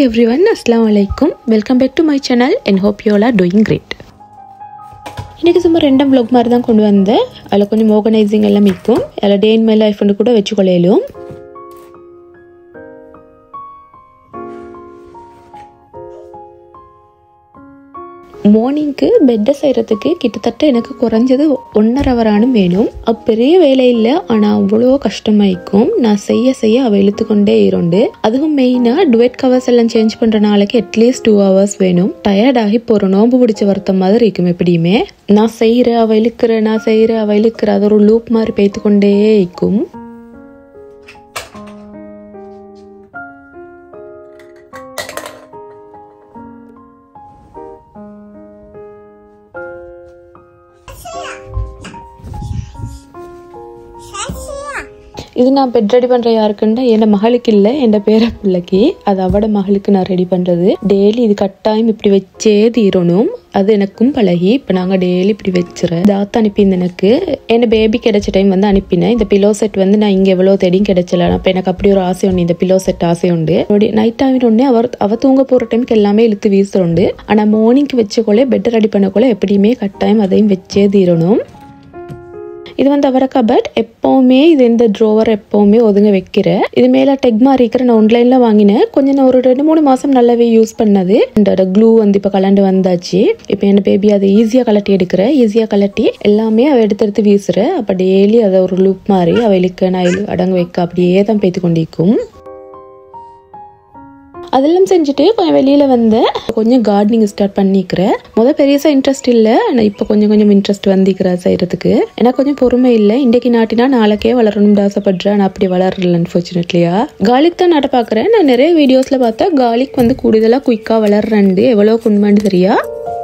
everyone, Assalamu alaikum. Welcome back to my channel and hope you all are doing great. இன்னைக்கு சும்மா random vlog மாதிரி தான் கொண்டு வந்தேன். அதில் கொஞ்சம் ஆர்கனைசிங் எல்லாம் இருக்கும். அதில் டே இன் மை லைஃப் கூட வச்சுக்கொள்ளையிலும். மார்னிங்க்கு பெட்டை செய்கிறதுக்கு கிட்டத்தட்ட எனக்கு குறைஞ்சது 1.5 hour வேணும். பெரிய வேலை இல்லை, ஆனால் அவ்வளோ கஷ்டமாயிக்கும். நான் செய்ய அவள் இழுத்துக்கொண்டே இருண்டு. அதுவும் மெயினாக டுவெட் கவர்ஸ் எல்லாம் சேஞ்ச் பண்ணுற நாளைக்கு அட்லீஸ்ட் 2 hours வேணும். டயர்டாகி போகிற நோம்பு பிடிச்ச வருத்தம் மாதிரி இருக்கும். எப்படியுமே நான் செய்கிற அவள் இழுக்கிற அது ஒரு லூப் மாதிரி பேத்துக்கொண்டே இருக்கும். இது நான் பெட் ரெடி பண்ணுற யாருக்குன்னா என் மகளுக்கு இல்லை, என் பேர பிள்ளைக்கு. அது அவட மகளுக்கு நான் ரெடி பண்ணுறது. டெய்லி இது கட்டாயம் இப்படி வச்சே தீரணும். அது எனக்கும் பழகி இப்போ நாங்கள் டெய்லி இப்படி வச்சுறேன். தாத்தா அனுப்பியிருந்த எனக்கு என் பேபி கிடைச்ச டைம் வந்து அனுப்பினேன். இந்த பிலோ செட் வந்து நான் இங்கே எவ்வளோ தேடியும் கிடைச்சல. அப்போ எனக்கு அப்படி ஒரு ஆசை உண்டு, இந்த பிலோ செட் ஆசை உண்டு. நைட் ஆகினோடனே அவ தூங்க போகிற டைமுக்கு எல்லாமே இழுத்து வீசுறோண்டு. ஆனால் மார்னிங்க்கு வச்சக்கொள்ள பெட்டை ரெடி பண்ணக்கொள்ள எப்படியுமே கட்டாயம் அதையும் வச்சே தீரணும். இது வந்து அவரை கபட். எப்போவுமே இது இந்த ட்ரோவர் எப்போவுமே ஒதுங்க வைக்கிறேன். இது மேலே டெக் மாதிரி இருக்கிற நான் ஆன்லைன்ல வாங்கினேன். கொஞ்சம் நான் ஒரு 2-3 மாதம் நல்லாவே யூஸ் பண்ணது. இந்த க்ளூ வந்து இப்போ கலண்டு வந்தாச்சு. இப்போ என் பேபி அதை ஈஸியாக கலட்டி எடுக்கிறேன். ஈஸியாக கலட்டி எல்லாமே அவள் எடுத்து வீசுறேன். அப்போ டெய்லி அதை ஒரு லூப் மாதிரி அவளுக்கு நான் அடங்கு வைக்க அப்படியே தான் பேத்து கொண்டிருக்கும். அதெல்லாம் செஞ்சுட்டு கொஞ்சம் வெளியில் வந்து கொஞ்சம் கார்டனிங் ஸ்டார்ட் பண்ணிக்கிறேன். பெரியசா இன்ட்ரெஸ்ட் இல்லை, ஆனால் இப்போ கொஞ்சம் இன்ட்ரெஸ்ட் வந்திக்கிறேன் செய்கிறதுக்கு. எனக்கு கொஞ்சம் பொறுமை இல்லை. இன்றைக்கு நாட்டினா நாளைக்கே வளரணும்னு ஆசைப்படுறேன். நான் அப்படி வளரல அன்ஃபார்ச்சுனேட்லியா. கார்லிக் தான் நட பார்க்குறேன். நான் நிறைய வீடியோஸில் பார்த்தா கார்லிக் வந்து கூடுதலாக குயிக்காக வளர்றேன்டு. எவ்வளோ உண்மைன்னு தெரியா.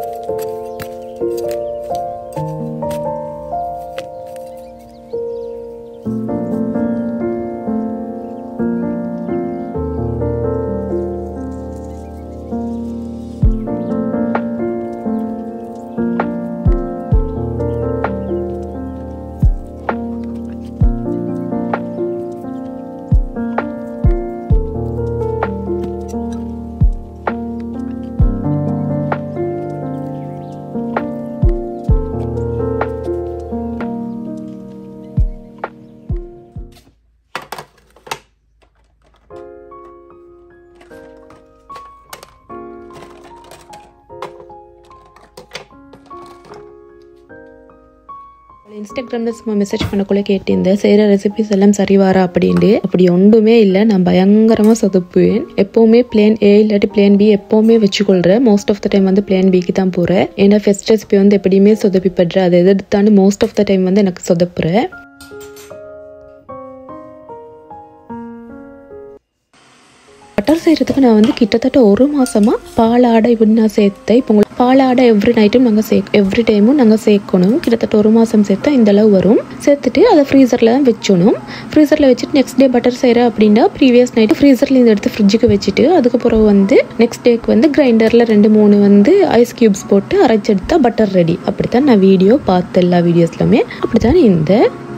இன்ஸ்டாகிராமில் சும்மா மெசேஜ் பண்ணக்குள்ளே கேட்டிருந்தேன் செய்கிற ரெசிபிஸ் எல்லாம் சரி வாரா அப்படின்ட்டு. அப்படி ஒன்றுமே இல்லை. நான் பயங்கரமாக சொதப்புவேன். எப்போவுமே பிளேன் ஏ இல்லாட்டி பிளேன் பி எப்போவுமே வச்சுக்கொள்கிறேன். மோஸ்ட் ஆஃப் த டைம் வந்து பிளேன் பிக்கு தான் போகிறேன். ஏன்னா ஃபர்ஸ்ட் ரெசிபி வந்து எப்படியுமே சொதப்பிப்படுறேன். அதை எதிர்த்தாண்டு மோஸ்ட் ஆஃப் த டைம் வந்து எனக்கு சொதப்புறேன். பட்டர் செய்கிறதுக்கு நான் வந்து கிட்டத்தட்ட 1 மாதமாக பாலாடை இப்படி நான் சேர்த்தேன். இப்போ உங்களுக்கு பாலாடை எவ்ரி நைட்டும் எவ்ரி டைமும் நாங்கள் சேர்க்கணும். கிட்டத்தட்ட 1 மாதம் சேர்த்தா இந்த அளவு வரும். சேர்த்துட்டு அதை ஃப்ரீசரில் தான் வச்சணும். ஃப்ரீசரில் வச்சுட்டு நெக்ஸ்ட் டே பட்டர் செய்கிறேன் அப்படின்னா ப்ரீவியஸ் நைட்டு ஃப்ரீசரில் இந்த எடுத்து ஃப்ரிட்ஜுக்கு வச்சுட்டு அதுக்கப்புறம் வந்து நெக்ஸ்ட் டேக்கு வந்து கிரைண்டரில் 2-3 வந்து ஐஸ் க்யூப்ஸ் போட்டு அரைச்செடுத்தா பட்டர் ரெடி. அப்படித்தான் நான் வீடியோ பார்த்த எல்லா வீடியோஸ்லுமே அப்படித்தான் இந்த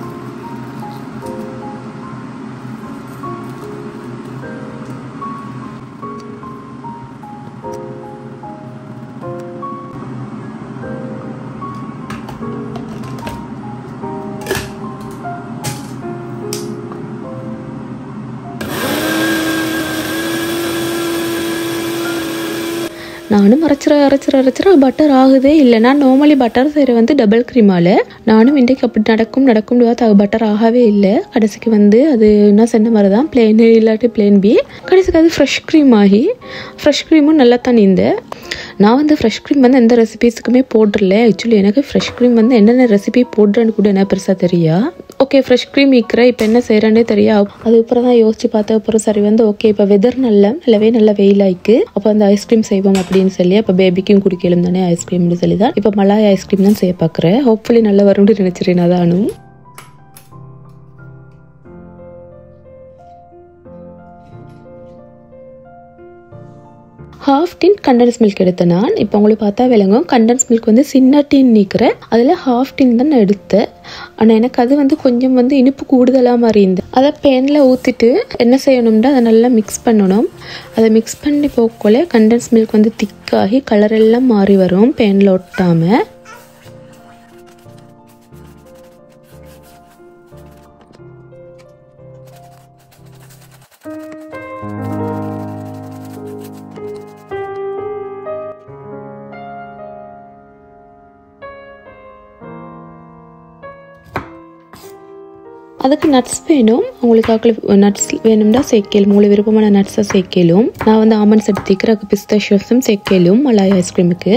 நானும் அரைச்சிற பட்டர் ஆகுதே இல்லை. நான் நார்மலி பட்டர் செய்கிற வந்து டபுள் க்ரீமால். நானும் இன்றைக்கு அப்படி நடக்கும் பட்டர் ஆகவே இல்லை. கடைசிக்கு வந்து அது என்ன சொன்ன மாதிரி தான் பிளேன் இல்லாட்டி பிளேன் பி. கடைசிக்கு அது ஃப்ரெஷ் க்ரீம் ஆகி ஃப்ரெஷ் க்ரீமும் நல்லா தான் இந்த. நான் வந்து ஃப்ரெஷ் க்ரீம் வந்து எந்த ரெசிபீஸுக்குமே போட்டுடல. ஆக்சுவலி எனக்கு ஃப்ரெஷ் க்ரீம் வந்து என்னென்ன ரெசிபி போடுறேன்னு கூட என்ன பெருசாக தெரியா. ஓகே ஃப்ரெஷ் க்ரீம் இருக்கிற இப்போ என்ன செய்கிறேன்னே தெரியா. அதுக்கப்புறம் தான் யோசிச்சு பார்த்த அப்புறம் சரி வந்து ஓகே இப்போ வெதர் நல்ல வெயிலாயிக்கு. அப்போ அந்த ஐஸ்கிரீம் செய்வோம் அப்படின்னு சொல்லி அப்போ பேபிக்கும் குடிக்கலும் தானே ஐஸ்கிரீம்னு சொல்லி தான் இப்போ மலாய் ஐஸ்கிரீம் தான் செய்ய பார்க்குறேன். ஹோப்ஃபுல்லி நல்லா வரும்னு நினச்சிறேன். அதானும் हाफ टीन कंडेंस मिल्क எடுத்தேன் நான். இப்போ உங்களுக்கு பார்த்தா விளங்கும் கண்டென்ஸ் மில்க் வந்து சின்ன டீன் நிக்கிறேன். அதில் ஹாஃப் டீன் தான் நான் எடுத்தேன். ஆனால் எனக்கு அது வந்து கொஞ்சம் வந்து இனிப்பு கூடுதலாக மாதிரி இருந்து அதை பேனில் ஊற்றிட்டு என்ன செய்யணும்னா அதை நல்லா மிக்ஸ் பண்ணணும். அதை மிக்ஸ் பண்ணி போக்கோல கண்டென்ஸ் மில்க் வந்து திக்காகி கலர் எல்லாம் மாறி வரும் பேனில் ஒட்டாமல். அதுக்கு நட்ஸ் வேணும். உங்களுக்கு நட்ஸ் வேணும்னா சேர்க்கலும், உங்களுக்கு விருப்பமான நட்ஸை சேர்க்கலும். நான் வந்து ஆமண்ட்ஸ் எடுத்துக்கிறேன், அதுக்கு பிஸ்தாஷியோஸும் சேர்க்கலும் மலாய் ஐஸ்கிரீமுக்கு.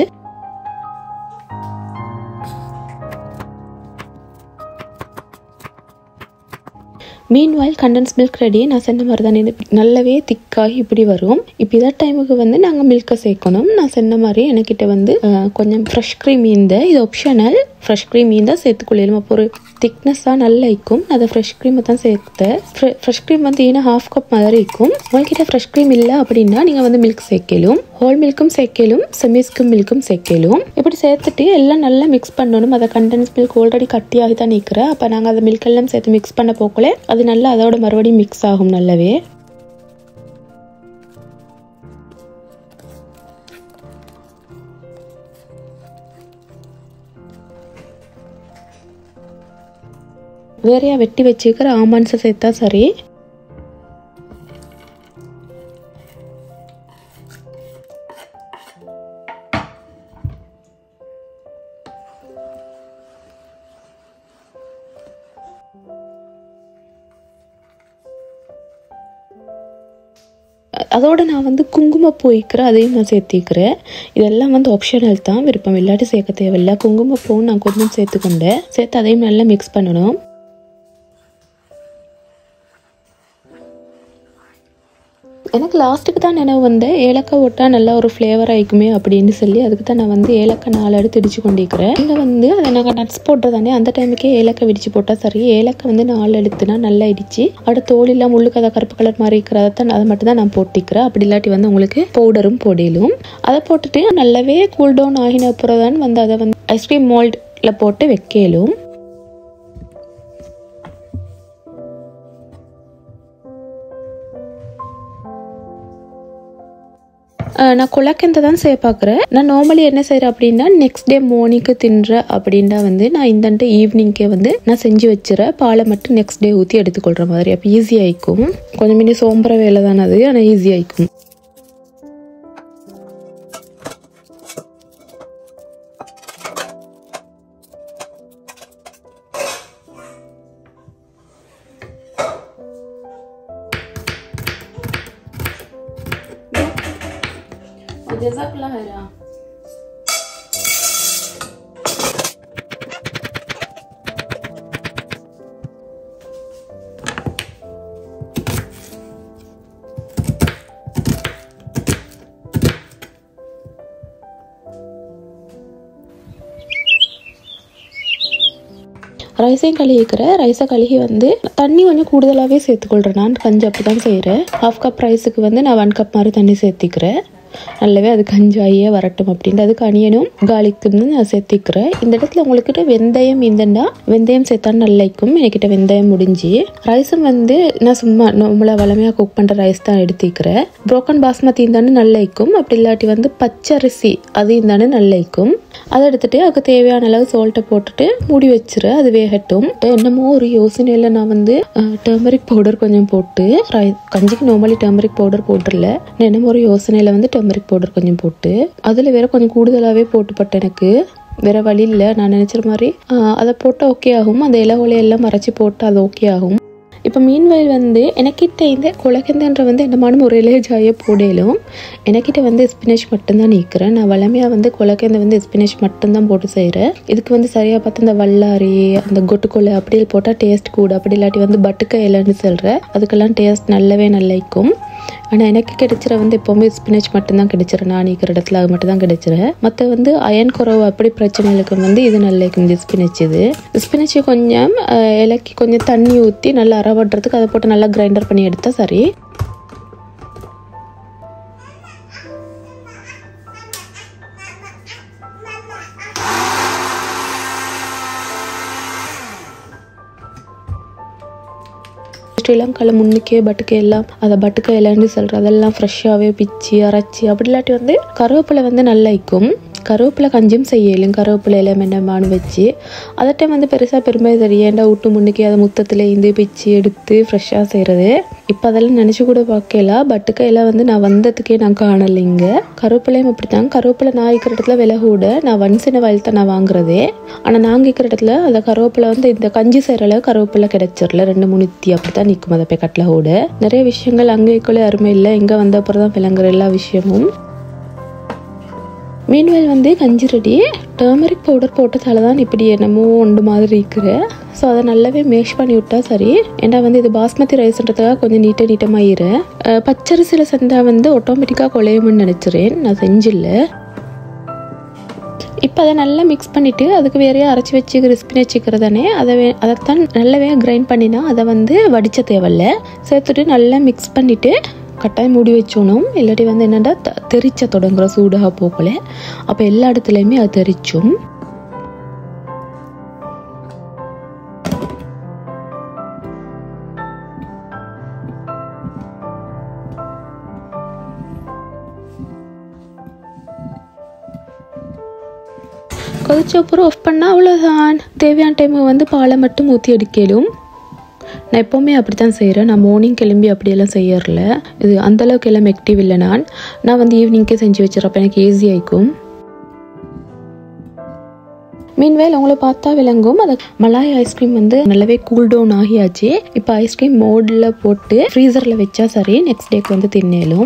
Meanwhile condensed milk ready. நான் சொன்ன மாதிரி தானே நல்லாவே திக்காகி இப்படி வரும். இப்போ இதை டைமுக்கு வந்து நாங்கள் மில்கை சேர்க்கணும். நான் சொன்ன மாதிரி எனக்கிட்ட வந்து கொஞ்சம் ஃப்ரெஷ் க்ரீம் இந்த இது ஆப்ஷனல். ஃப்ரெஷ் க்ரீம் இருந்தால் சேர்த்துக்கொள்ளலும். அப்போ ஒரு திக்னஸ்ஸாக நல்லா இருக்கும். அதை ஃப்ரெஷ் க்ரீமை தான் சேர்த்தேன். ஃப்ரெஷ் க்ரீம் வந்து ஏன்னா 1/2 கப் மாதிரி இருக்கும். உங்கள்கிட்ட ஃப்ரெஷ் க்ரீம் இல்லை அப்படின்னா நீங்கள் வந்து மில்க் சேர்க்கலும், ஹோல் மில்க்கும் சேர்க்கலும், செமிஸ்கும் மில்க்கும் சேர்க்கலும். இப்படி சேர்த்துட்டு எல்லாம் நல்லா மிக்ஸ் பண்ணணும். அதை கண்டென்ஸ் மில்க் ஆல்ரெடி கட்டியாகி தான் நிற்கிறேன். அப்போ நாங்கள் அதை மில்க் எல்லாம் சேர்த்து மிக்ஸ் பண்ண போக்கல அது நல்லா அதோட மறுபடியும் மிக்ஸ் ஆகும் நல்லாவே. வேறையா வெட்டி வச்சுக்கிற ஆமான்ஸை சேர்த்தா சரி. அதோட நான் வந்து குங்குமப்பூ வைக்கிறேன், அதையும் நான் சேர்த்திக்கிறேன். இதெல்லாம் வந்து ஆப்ஷனல் தான், விருப்பம் இல்லாட்டி சேர்க்க தேவையில்லை. குங்குமப்பூவும் நான் கொஞ்சம் சேர்த்துக்கொண்டேன். சேர்த்து அதையும் நல்லா மிக்ஸ் பண்ணணும். எனக்கு லாஸ்ட்டுக்கு தான் நினைவு வந்து ஏலக்காய் ஓட்டா நல்லா ஒரு ஃப்ளேவர் ஆகிக்குமே அப்படின்னு சொல்லி அதுக்கு தான் நான் வந்து ஏலக்காய் 4 எடுத்து இடிச்சு கொண்டிருக்கிறேன். இங்கே வந்து அதை நாங்கள் நட்ஸ் போட்டுறதானே அந்த டைமுக்கே ஏலக்காய் இடிச்சு போட்டால் சரி. ஏலக்காய் வந்து 4 எடுத்துனா நல்லா இடிச்சு அதோட தோலெல்லாம் முள்ளுக்கு அதை கருப்பு கலர் மாதிரி இருக்கிறதான் அதை மட்டும் தான் நான் போட்டிக்கிறேன். அப்படி இல்லாட்டி வந்து உங்களுக்கு பவுடரும் போடலும். அதை போட்டுட்டு நல்லாவே கூல் டவுன் ஆகின அப்புறம் தான் வந்து அதை வந்து ஐஸ்கிரீம் மோல்டில் போட்டு வைக்கலும். நான் குலக்கெந்த தான் செய்ய பார்க்குறேன். நான் நார்மலி என்ன செய்கிறேன் அப்படின்னா நெக்ஸ்ட் டே மார்னிங்க்கு தின்ற அப்படின்னா வந்து நான் இந்த ஈவினிங்கே வந்து நான் செஞ்சு வச்சுறேன். பாலை மட்டும் நெக்ஸ்ட் டே ஊற்றி எடுத்துக்கொள்கிற மாதிரி. அப்போ ஈஸியாகிக்கும். கொஞ்சம் முன்னே சோம்புற வேலை தானே அது, ஆனால் ஈஸியாகிக்கும். जज़ाकल्लाह खैरा. ரைஸையும் கழுகிக்கிறேன். ரைஸை கழுகி வந்து தண்ணி கொஞ்சம் கூடுதலாகவே சேர்த்துக்கொள்கிறேன். நான் கஞ்சி அப்படி தான் செய்கிறேன். 1/2 கப் ரைஸுக்கு வந்து நான் 1 கப் மாதிரி தண்ணி சேர்த்திக்கிறேன். நல்லாவே அது கஞ்சாயே வரட்டும் அப்படின்ட்டு அதுக்கு அனியனும் கார்லிக்கும் நான் சேர்த்திக்கிறேன். இந்த இடத்துல உங்கள்கிட்ட வெந்தயம் இருந்தேன்னா வெந்தயம் சேர்த்தா நல்லாயிருக்கும். என்கிட்ட வெந்தயம் முடிஞ்சு ரைஸும் வந்து நான் சும்மா நம்மளை வளமையாக குக் பண்ணுற ரைஸ் தான் எடுத்துக்கிறேன். புரோக்கன் பாஸ்மதி இருந்தானே நல்லாயிருக்கும். அப்படி இல்லாட்டி வந்து பச்சரிசி அது இருந்தானே நல்லாயிருக்கும். அதை எடுத்துட்டு அதுக்கு தேவையான அளவு சால்ட்டை போட்டுட்டு மூடி வச்சிரு, அது வேகட்டும். என்னமோ ஒரு யோசனையில் நான் வந்து டர்மரிக் பவுடர் கொஞ்சம் போட்டு கஞ்சிக்கு நார்மலி டர்மரிக் பவுடர் போட்டுடல. என்னமோ ஒரு யோசனையில் வந்து டர்மரிக் பவுடர் கொஞ்சம் போட்டு அதில் வேற கொஞ்சம் கூடுதலாகவே போட்டுப்பட்டேன். எனக்கு வேற வழி இல்லை. நான் நினச்சிற மாதிரி அதை போட்டால் ஓகே ஆகும். அந்த இலை ஒலையெல்லாம் மறைச்சி போட்டு அது ஓகே ஆகும். இப்போ மீன்வயல் வந்து எனக்கிட்ட இந்த குலக்கெந்தன்ற வந்து என்னமான முறையிலே ஜாய போடலும். எனக்கிட்ட வந்து ஸ்பினச் மட்டும்தான் நீக்கிறேன். நான் வளமையாக வந்து குலக்கெந்த வந்து ஸ்பினச் மட்டும்தான் போட்டு செய்கிறேன். இதுக்கு வந்து சரியாக பார்த்து இந்த வல்லாரி அந்த கொட்டுக்கொலை அப்படி போட்டால் டேஸ்ட் கூட. அப்படி இல்லாட்டி வந்து பட்டுக்க இலைன்னு சொல்கிறேன், அதுக்கெல்லாம் டேஸ்ட் நல்லாவே நல்லாயிருக்கும். ஆனால் எனக்கு கிடைச்சிட வந்து எப்போவுமே ஸ்பினச் மட்டும்தான் கிடைச்சிடும். நான் நீக்கிற இடத்துல அது மட்டும் தான் கிடைச்சிடும். மற்ற வந்து அயன் குறவு அப்படி பிரச்சனைகளுக்கு வந்து இது நல்லா இருக்கும். இந்த ஸ்பினச்சு கொஞ்சம் இலக்கி கொஞ்சம் தண்ணி ஊற்றி நல்லா அரைவட்டுறதுக்கு அதை போட்டு நல்லா கிரைண்டர் பண்ணி எடுத்தால் சரி. ஸ்ரீலங்காவில் முன்னுக்கே பட்டுக்கை எல்லாம் அதை பட்டுக்கை இலைன்னு சொல்கிற அதெல்லாம் ஃப்ரெஷ்ஷாகவே பிச்சு அரைச்சி அப்படி இல்லாட்டி வந்து கருவேப்பிலை வந்து நல்லா இருக்கும். கருவேப்பிலை கஞ்சும் செய்யலும் கருவேப்பிலை எல்லாம் என்னமானு வச்சு அதை டைம் வந்து பெருசாக பெருமை தெரியும். ஏன்டா விட்டு முன்னுக்கே அதை முத்தத்தில் இருந்து பிச்சு எடுத்து ஃப்ரெஷ்ஷாக செய்கிறது. இப்போ அதெல்லாம் நினச்சி கூட பார்க்கல. பட்டுக்கையெல்லாம் வந்து நான் வந்ததுக்கே நான் காணலைங்க. கருவேப்பிலையும் அப்படித்தான். கருவேப்பிலை நான் இருக்கிற இடத்துல விலை கூட நான் ஒன்ஸ் இன் வயல் தான் நான் வாங்குறதே. ஆனால் நாங்கள் இருக்கிற இடத்துல அந்த கருவேப்பிலை வந்து இந்த கஞ்சி செய்கிற கருவேப்பிலை கிடைச்சிடல 2-3 அப்படி தான் நிற்கும். அதை போய் கட்டில கூட நிறைய விஷயங்கள் அங்கே கூட அருமை இல்லை. இங்கே வந்த அப்புறம் தான் விளங்குற எல்லா விஷயமும். மீன்வேல் வந்து கஞ்சி ரெடி. டர்மரிக் பவுடர் போட்டதால தான் இப்படி என்னமோ ஒன்று மாதிரி இருக்கிற. ஸோ அதை நல்லாவே மேஷ் பண்ணி விட்டா சரி. ஏன்னா வந்து இது பாஸ்மதி ரைஸ்ன்றதுக்காக கொஞ்சம் நீட்டமாயிரு. பச்சரிசியில் செஞ்சால் வந்து ஆட்டோமேட்டிக்காக குழையும்னு நினச்சிறேன். நான் செஞ்சில்ல. இப்போ அதை நல்லா மிக்ஸ் பண்ணிவிட்டு அதுக்கு வேறையாக அரைச்சி வச்சு கிறிஸ்பினி வச்சுக்கிறதானே அதைத்தான் நல்லாவே கிரைண்ட் பண்ணினா அதை வந்து வடித்த தேவையில்ல. சேர்த்துட்டு நல்லா மிக்ஸ் பண்ணிவிட்டு கட்டாயம் மூடி வச்சோணும். இல்லாட்டி வந்து என்னென்னா தெரிச்ச தொடங்குற சூடாக போகல. அப்போ எல்லா இடத்துலையுமே அது தெரிச்சும். கொதிச்ச அப்புறம் ஆஃப் பண்ணால் அவ்வளோதான். தேவையான டைமுக்கு வந்து பாலை மட்டும் ஊற்றி எடுக்கலும். நான் எப்போவுமே அப்படி தான் செய்கிறேன். நான் மார்னிங் கிளம்பி அப்படியெல்லாம் செய்யறல. இது அந்தளவுக்கு எல்லாம் ஆக்டிவ் இல்லை. நான் வந்து ஈவினிங்கே செஞ்சு வச்சிடறப்ப எனக்கு ஈஸியாகிக்கும். மீன்வேல் உங்களை பார்த்தா விளங்கும். அது மலாய் ஐஸ்கிரீம் வந்து நல்லாவே கூல் டவுன் ஆகியாச்சு. இப்போ ஐஸ்கிரீம் மோடில் போட்டு ஃப்ரீசரில் வச்சா சரி நெக்ஸ்ட் டேக்கு வந்து தின்னேலும்.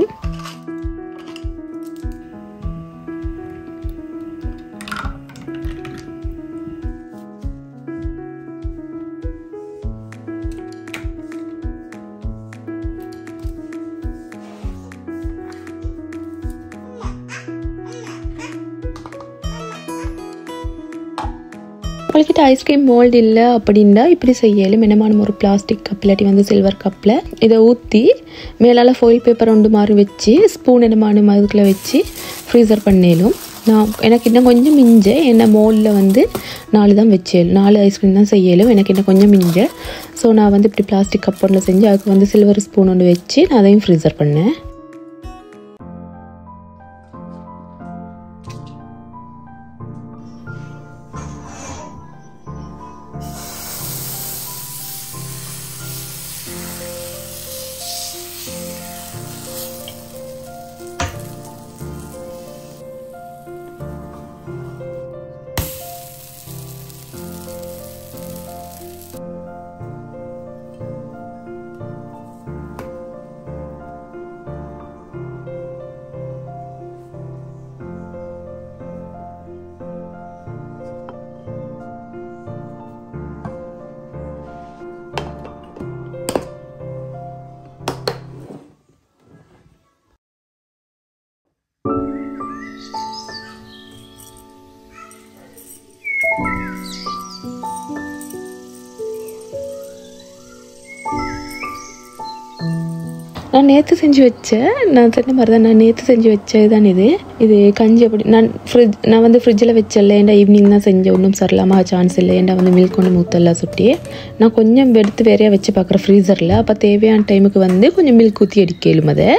உங்கள்கிட்ட ஐஸ்கிரீம் மோல்டு இல்லை அப்படின்னா இப்படி செய்யலும். என்னமான ஒரு பிளாஸ்டிக் கப் இல்லாட்டி வந்து சில்வர் கப்பில் இதை ஊற்றி மேலால் ஃபாயில் பேப்பர் ஒன்று மாதிரி வச்சு ஸ்பூன் என்னமான அதுக்குள்ளே வச்சு ஃப்ரீசர் பண்ணேலும். எனக்கு இன்னும் கொஞ்சம் மிஞ்ச என்ன மோல்டில் வந்து 4 தான் வச்சேன். 4 ஐஸ்கிரீம் தான் செய்யலும். எனக்கு இன்னும் கொஞ்சம் மிஞ்ச. ஸோ நான் வந்து இப்படி பிளாஸ்டிக் கப் ஒன்று செஞ்சு அதுக்கு வந்து சில்வர் ஸ்பூன் ஒன்று வச்சு நான் அதையும் ஃப்ரீசர் பண்ணேன். நான் நேற்று செஞ்சு வச்சேன். நான் சொன்ன மாதிரி தான் நான் நேற்று செஞ்சு வச்சது தான் இது கஞ்சி. அப்படி நான் வந்து ஃப்ரிட்ஜில் வச்சல. ஏன்டா ஈவினிங் தான் செஞ்சேன். ஒன்றும் சரிலாமா சான்ஸ் இல்லை. ஏன்டா வந்து மில்க் கொண்டு மூத்தெல்லாம் சுட்டி நான் கொஞ்சம் எடுத்து வேறையாக வச்சு பார்க்குறேன் ஃப்ரீசரில். அப்போ தேவையான டைமுக்கு வந்து கொஞ்சம் மில்க் ஊற்றி அடிக்கலும். அதை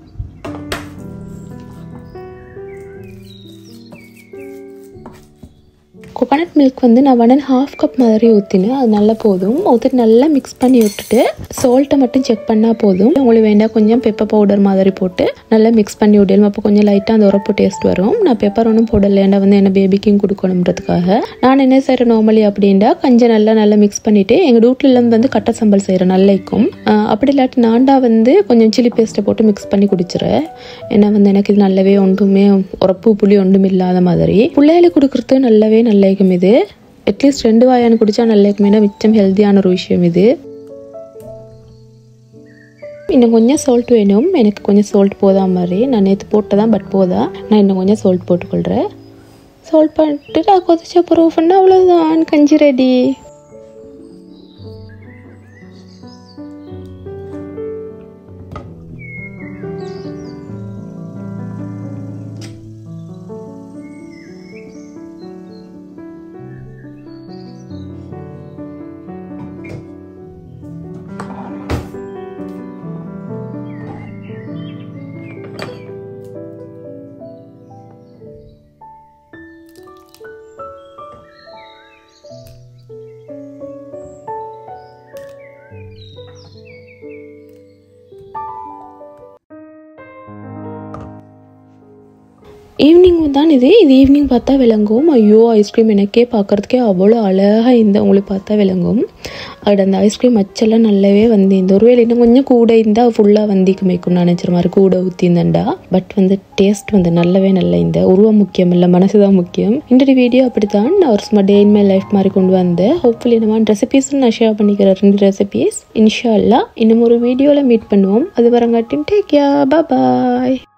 கோகனட் மில்க் வந்து நான் 1.5 கப் மாதிரி ஊற்றினேன். அது நல்லா போதும். ஊற்றிட்டு நல்லா மிக்ஸ் பண்ணி விட்டுட்டு சால்ட்டை மட்டும் செக் பண்ணால் போதும். உங்களுக்கு வேண்டாம் கொஞ்சம் பெப்பர் பவுடர் மாதிரி போட்டு நல்லா மிக்ஸ் பண்ணி விடலும். அப்போ கொஞ்சம் லைட்டாக அந்த உரப்பு டேஸ்ட் வரும். நான் பெப்பர் ஒன்றும் போடலை. ஏன்டா வந்து என்ன பேபிக்கும் கொடுக்கணுன்றதுக்காக. நான் என்ன செய்கிறேன் நார்மலி அப்படின்டா கொஞ்சம் நல்லா மிக்ஸ் பண்ணிவிட்டு எங்கள் வீட்டில் வந்து கட்டை சம்பல் செய்கிறேன் நல்லாக்கும். அப்படி இல்லாட்டி நான்டா வந்து கொஞ்சம் சில்லி பேஸ்ட்டை போட்டு மிக்ஸ் பண்ணி குடிச்சிடுறேன். ஏன்னா வந்து எனக்கு இது நல்லாவே ஒன்றுமே உரப்பு புளி ஒன்றும் இல்லாத மாதிரி பிள்ளைகளுக்கு கொடுக்குறது நல்லாவே நல்லா. இது அட்லீஸ்ட் 2 வாயான்னு குடிச்சா நல்லா இருக்குமே. மிச்சம் ஹெல்த்தியான ஒரு விஷயம் இது. இன்னும் கொஞ்சம் சால்ட் வேணும். எனக்கு கொஞ்சம் சால்ட் போதா மாதிரி. நான் நேற்று போட்டதான் பட் போதா. நான் இன்னும் கொஞ்சம் சால்ட் போட்டுக்கொள்கிறேன். சால்ட் பண்ணிட்டு நான் கொதிச்ச அப்புறம் பண்ணால் அவ்வளோதான் கஞ்சி ரெடி. ஈவினிங் தான் இது ஈவினிங் பார்த்தா விளங்கும். ஐயோ ஐஸ்கிரீம் எனக்கே பார்க்குறதுக்கே அவ்வளோ அழகாக இந்த உங்களுக்கு பார்த்தா விளங்கும். அது அந்த ஐஸ்கிரீம் அச்செல்லாம் நல்லாவே வந்து இந்த ஒருவேளை இன்னும் கொஞ்சம் கூட இருந்தால் ஃபுல்லாக வந்திக்கு மேய்க்கும் நினச்சிற மாதிரி கூட ஊற்றிந்தண்டா. பட் வந்து டேஸ்ட் வந்து நல்லாவே நல்ல. இந்த உருவம் முக்கியம் இல்லை, மனசு தான் முக்கியம். இந்த வீடியோ அப்படித்தான் நான் ஒரு சும்மா டே இன் மை லைஃப் மாதிரி கொண்டு வந்தேன். ஹோப்ஃபுல்லி இந்த ரெசிபீஸும் நான் ஷேர் பண்ணிக்கிறேன். 2 ரெசிபீஸ். இன்ஷா அல்லாஹ் இன்னும் ஒரு வீடியோவில் மீட் பண்ணுவோம். அது வரங்காட்டின் டேக் கேர். பாய்.